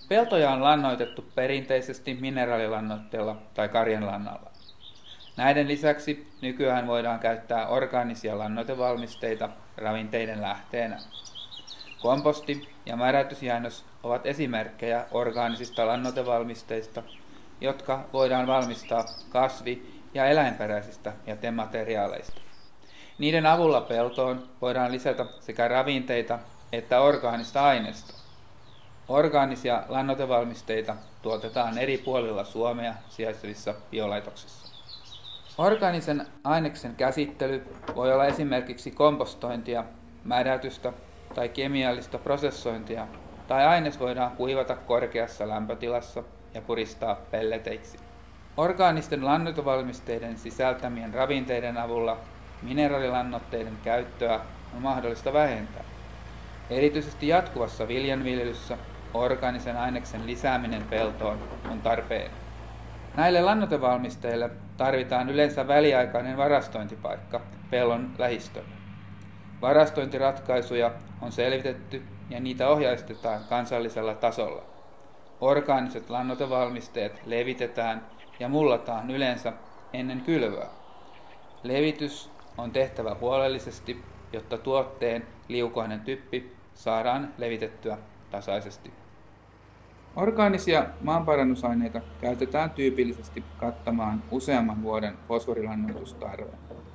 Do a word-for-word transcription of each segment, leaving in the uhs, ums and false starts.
Peltoja on lannoitettu perinteisesti mineraalilannoitteella tai karjanlannalla. Näiden lisäksi nykyään voidaan käyttää orgaanisia lannoitevalmisteita ravinteiden lähteenä. Komposti ja mädätysjäännös ovat esimerkkejä orgaanisista lannoitevalmisteista, jotka voidaan valmistaa kasvi- ja eläinperäisistä jätemateriaaleista. Niiden avulla peltoon voidaan lisätä sekä ravinteita että orgaanista aineesta. Orgaanisia lannoitevalmisteita tuotetaan eri puolilla Suomea sijaitsevissa biolaitoksissa. Orgaanisen aineksen käsittely voi olla esimerkiksi kompostointia, mädätystä tai kemiallista prosessointia, tai aines voidaan kuivata korkeassa lämpötilassa ja puristaa pelleteiksi. Orgaanisten lannoitevalmisteiden sisältämien ravinteiden avulla mineraalilannoitteiden käyttöä on mahdollista vähentää. Erityisesti jatkuvassa viljanviljelyssä orgaanisen aineksen lisääminen peltoon on tarpeen. Näille lannoitevalmisteille tarvitaan yleensä väliaikainen varastointipaikka pellon lähistöllä. Varastointiratkaisuja on selvitetty ja niitä ohjeistetaan kansallisella tasolla. Orgaaniset lannoitevalmisteet levitetään ja mullataan yleensä ennen kylvöä. Levitys on tehtävä huolellisesti, jotta tuotteen liukoinen typpi saadaan levitettyä tasaisesti. Orgaanisia maanparannusaineita käytetään tyypillisesti kattamaan useamman vuoden fosforilannoitustarve.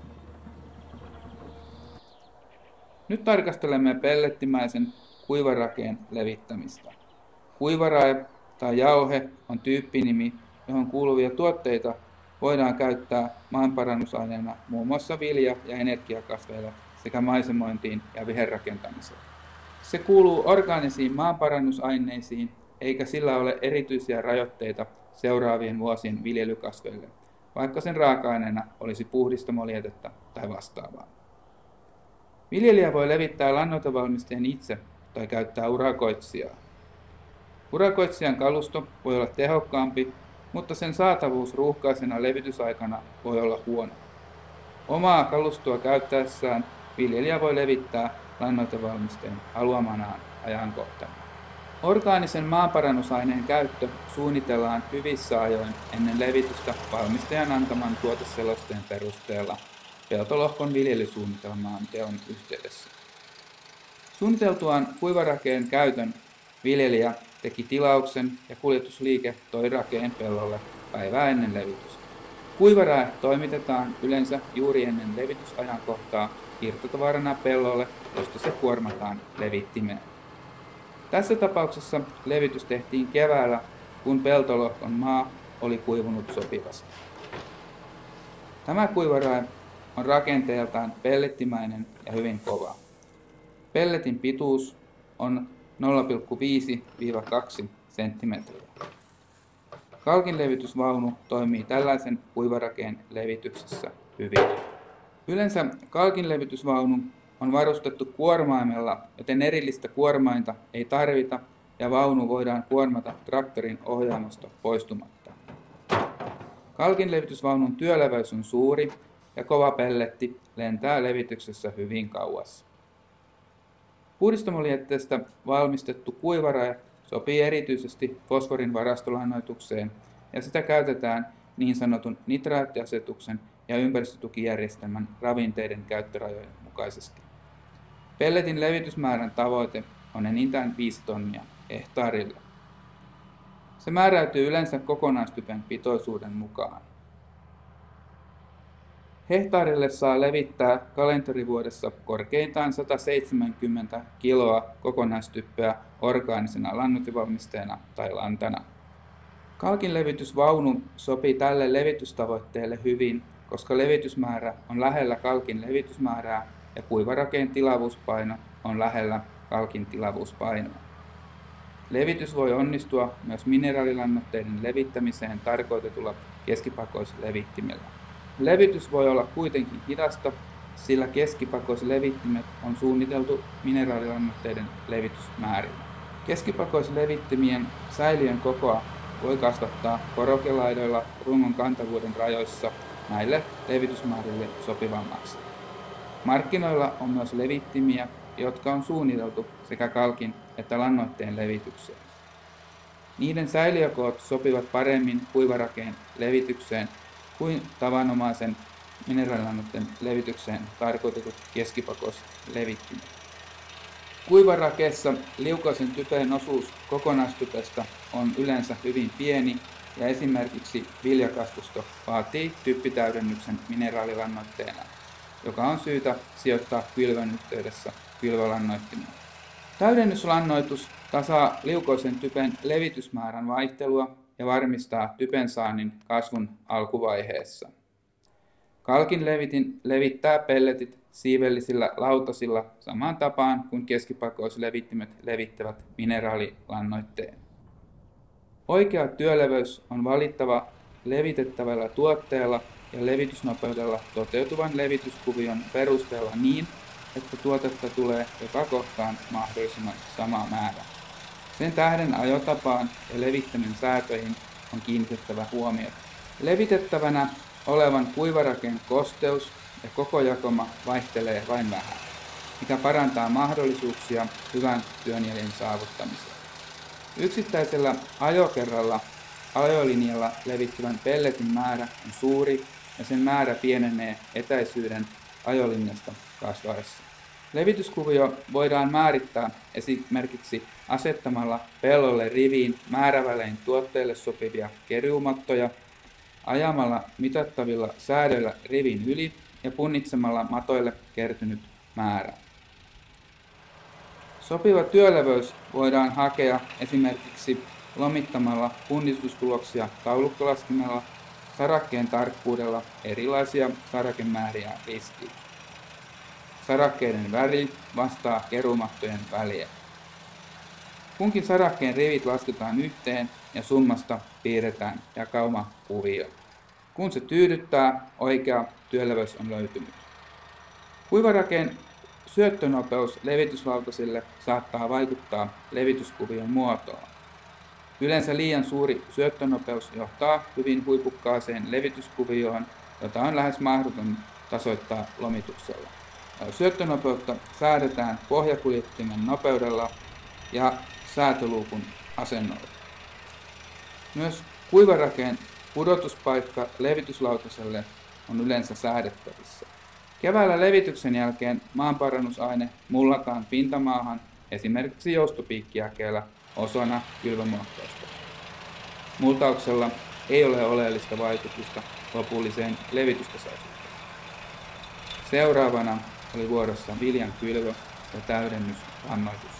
Nyt tarkastelemme pellettimäisen kuivarakeen levittämistä. Kuivarae tai jauhe on tyyppinimi, johon kuuluvia tuotteita voidaan käyttää maanparannusaineena muun muassa vilja- ja energiakasveilla sekä maisemointiin ja viherrakentamiseen. Se kuuluu orgaanisiin maanparannusaineisiin, eikä sillä ole erityisiä rajoitteita seuraavien vuosien viljelykasveille, vaikka sen raaka-aineena olisi puhdistamolietetta tai vastaavaa. Viljelijä voi levittää lannoitevalmisteen itse tai käyttää urakoitsijaa. Urakoitsijan kalusto voi olla tehokkaampi, mutta sen saatavuus ruuhkaisena levitysaikana voi olla huono. Omaa kalustoa käyttäessään viljelijä voi levittää lannoitevalmisteen haluamanaan ajankohtana. Orgaanisen maanparannusaineen käyttö suunnitellaan hyvissä ajoin ennen levitystä valmistajan antaman tuoteselosteen perusteella peltolohkon viljelysuunnitelmaan teon yhteydessä. Suunniteltuaan kuivarakeen käytön viljelijä teki tilauksen ja kuljetusliike toi rakeen pellolle päivää ennen levitystä. Kuivarae toimitetaan yleensä juuri ennen levitysajankohtaa irtotavarana pellolle, josta se kuormataan levittimeen. Tässä tapauksessa levitys tehtiin keväällä, kun peltolohkon maa oli kuivunut sopivasti. Tämä kuivarae on rakenteeltaan pellettimäinen ja hyvin kova. Pelletin pituus on nolla pilkku viisi kaksi senttimetriä. Kalkinlevitysvaunu toimii tällaisen kuivarakeen levityksessä hyvin. Yleensä kalkinlevitysvaunu on varustettu kuormaimella, joten erillistä kuormainta ei tarvita ja vaunu voidaan kuormata traktorin ohjaamosta poistumatta. Kalkinlevitysvaunun työleveys on suuri ja kova pelletti lentää levityksessä hyvin kauas. Puhdistamolietteestä valmistettu kuivarae sopii erityisesti fosforin varastolannoitukseen ja sitä käytetään niin sanotun nitraattiasetuksen ja ympäristötukijärjestelmän ravinteiden käyttörajojen mukaisesti. Pelletin levitysmäärän tavoite on enintään viisi tonnia hehtaarille. Se määräytyy yleensä kokonaistypen pitoisuuden mukaan. Hehtaarille saa levittää kalenterivuodessa korkeintaan sata seitsemänkymmentä kiloa kokonaistyppeä orgaanisena lannoitevalmisteena tai lantana. Kalkinlevitysvaunu sopii tälle levitystavoitteelle hyvin, koska levitysmäärä on lähellä kalkin levitysmäärää ja kuivarakeen tilavuuspaino on lähellä kalkin tilavuuspainoa. Levitys voi onnistua myös mineraalilannoitteiden levittämiseen tarkoitetulla keskipakoislevittimellä. Levitys voi olla kuitenkin hidasta, sillä keskipakoislevittimet on suunniteltu mineraalilannoitteiden levitysmäärillä. Keskipakoislevittimien säiliön kokoa voi kasvattaa korokelaidoilla rungon kantavuuden rajoissa näille levitysmäärille sopivammaksi. Markkinoilla on myös levittimiä, jotka on suunniteltu sekä kalkin että lannoitteen levitykseen. Niiden säiliökoot sopivat paremmin kuivarakeen levitykseen kuin tavanomaisen mineraalilannoitteen levitykseen tarkoitetut keskipakouslevittimet. Kuivarakeessa liukoisen typen osuus kokonaistypestä on yleensä hyvin pieni ja esimerkiksi viljakasvusto vaatii typpitäydennyksen mineraalilannoitteena, joka on syytä sijoittaa kylvön yhteydessä kylvölannoittimeen. Täydennyslannoitus tasaa liukoisen typen levitysmäärän vaihtelua ja varmistaa typen saannin kasvun alkuvaiheessa. Kalkin levitin levittää pelletit siivellisillä lautasilla samaan tapaan kuin keskipakoislevittimet levittävät mineraalilannoitteen. Oikea työleveys on valittava levitettävällä tuotteella ja levitysnopeudella toteutuvan levityskuvion perusteella niin, että tuotetta tulee joka kohtaan mahdollisimman sama määrä. Sen tähden ajotapaan ja levittämän säätöihin on kiinnitettävä huomiota. Levitettävänä olevan kuivarakeen kosteus ja koko jakoma vaihtelee vain vähän, mikä parantaa mahdollisuuksia hyvän työnjäljen saavuttamiseen. Yksittäisellä ajokerralla ajolinjalla levittyvän pelletin määrä on suuri ja sen määrä pienenee etäisyyden ajolinjasta kasvaessa. Levityskuvio voidaan määrittää esimerkiksi asettamalla pellolle riviin määrävälein tuotteille sopivia keruumattoja, ajamalla mitattavilla säädöillä rivin yli ja punnitsemalla matoille kertynyt määrä. Sopiva työleveys voidaan hakea esimerkiksi lomittamalla punnistustuloksia taulukkolaskimella, sarakkeen tarkkuudella erilaisia sarakemääriä ristiin. Sarakkeiden väri vastaa keruumattojen väliä. Kunkin sarakkeen rivit lasketaan yhteen ja summasta piirretään jakaumakuvio. Kun se tyydyttää, oikea työleveys on löytynyt. Kuivarakeen syöttönopeus levityslautasille saattaa vaikuttaa levityskuvion muotoon. Yleensä liian suuri syöttönopeus johtaa hyvin huipukkaaseen levityskuvioon, jota on lähes mahdoton tasoittaa lomituksella. Syöttönopeutta säädetään pohjakuljettimen nopeudella ja säätöluukun asennolla. Myös kuivarakeen pudotuspaikka levityslautaselle on yleensä säädettävissä. Keväällä levityksen jälkeen maanparannusaine mullataan pintamaahan esimerkiksi joustopiikkijakeella osana kylvömuokkausta. Multauksella ei ole oleellista vaikutusta lopulliseen levitystasaisuuteen. Seuraavana oli vuorossa viljan kylvö ja täydennyslannoitus.